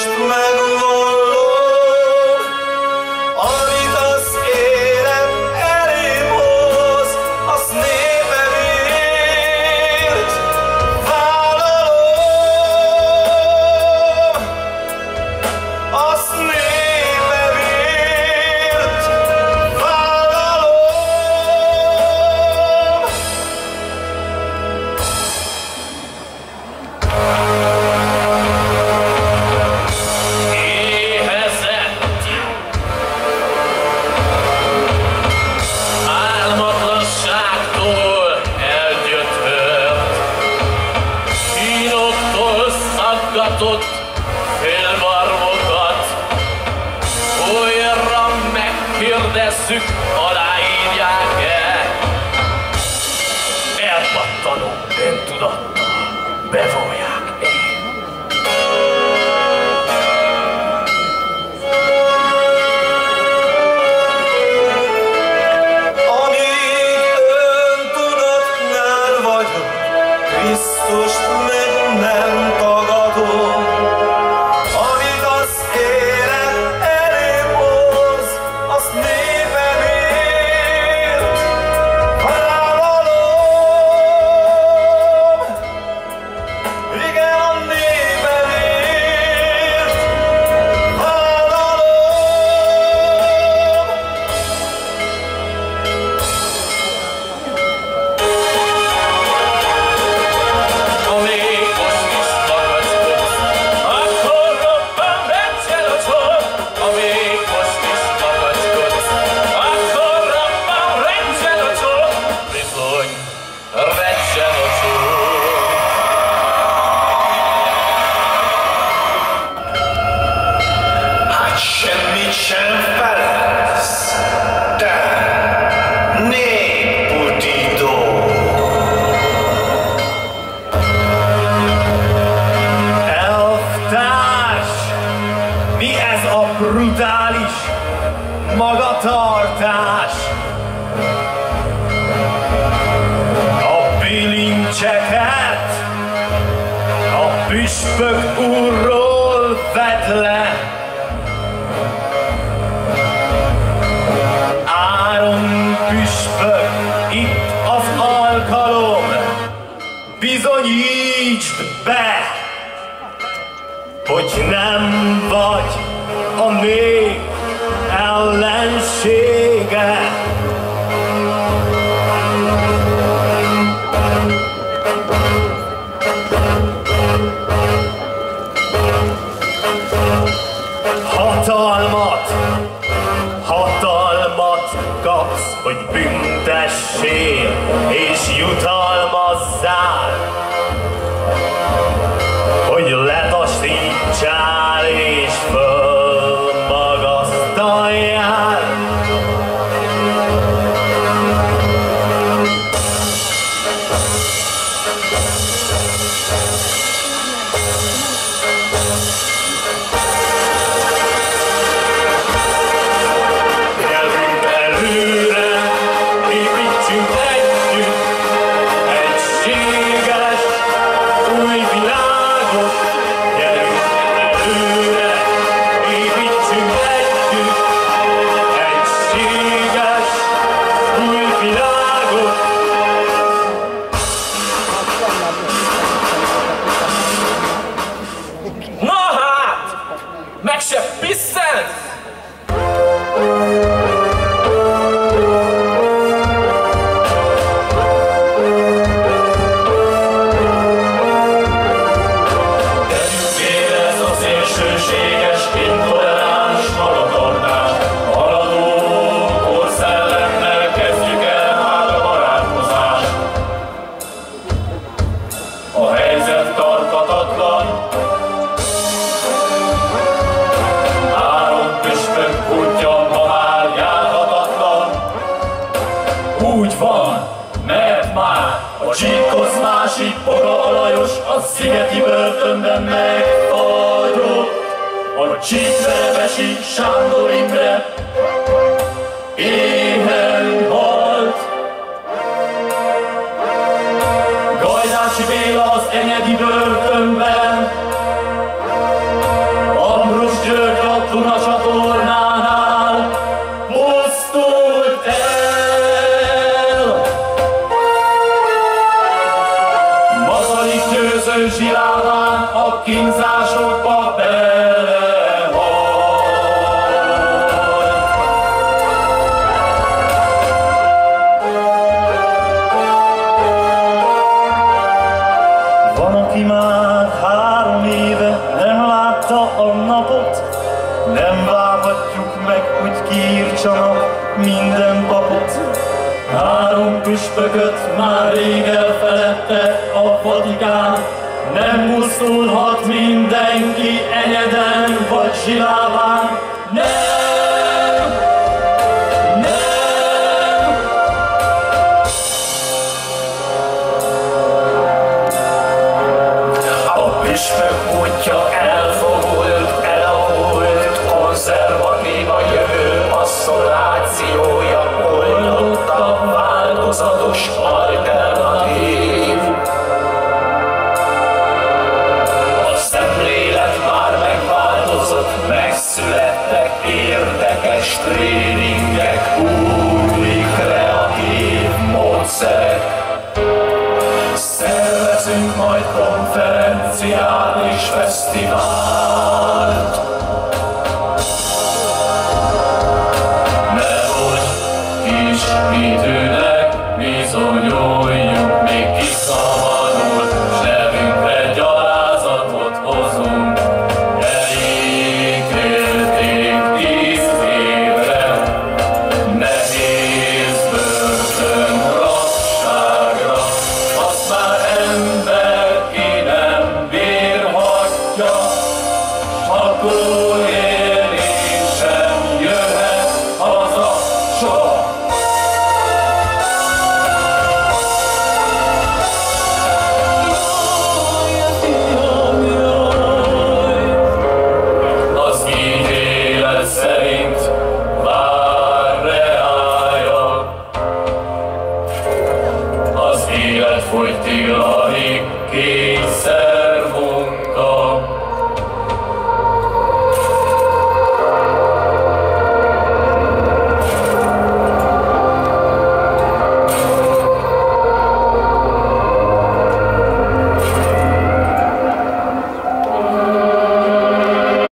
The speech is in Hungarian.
Kérdezzük, aláírják-e? Elpattanó öntudattal bevallják-e? Amíg öntudatnál vagyok, Krisztust meg nem tagadom. Amit az élet elém hoz, azt népemért vállalom. Igen, a népemért vállalom. Amíg most is magaskodsz, akkor robban recsel a csor. Amíg most is magaskodsz, akkor robban recsel a csor. Bizony, recsel a csor. Hát semmit sem felelsz, te néputító! Elvtárs! Mi ez a brutális magatartás? A bilincseket a püspök úrról vedd le. Áron püspök, itt az alkalom, bizonyítsd be, hogy nem vagy a nép ellensége. Hatalmat kapsz, hogy büntessél és jutalmazzál, hogy letaszítsál és fölmagasztaljál. Gyerünk előre, építsünk együtt egységes új világot. Gyerünk előre, építsünk együtt egységes új világot. Na hát, meg se pisszensz! Érez a szélsőséges, intoleráns magatartás. Haladó korszellemmel kezdjük el már a barátkozást. A helyzet tarthatatlan. Áron püspök útja ma már járhatatlan. Úgy van, mert már a Csíkosz másik Poga Alajos a szigeti börtönben megfagyott. A Csíkverevesi Sándor Imre éhen halt. Gajdási Béla az Enyedi börtönben, a napot, nem várhatjuk meg, hogy kiírtsanak minden papot. 3 püspököt már rég elfeledte a Vatikán, nem pusztulhat mindenki Enyeden vagy Zsiláván. Nem! Nem! A püspök útja elfogult, elavult, konzervatív a jövő passzolációja, oldottabb, változatos, alternatív. A szemlélet már megváltozott, megszülettek érdekes tréningek, új kreatív módszerek. Szervezünk majd konferenciát és fesztivált. Nehogy kis időnek bizonyuljuk, még kiszabadul, s nevünkre gyalázatot hozunk. Elítélték 10 évre, nehéz börtön rabságra, azt már ember ki nem bírhatja, s akkor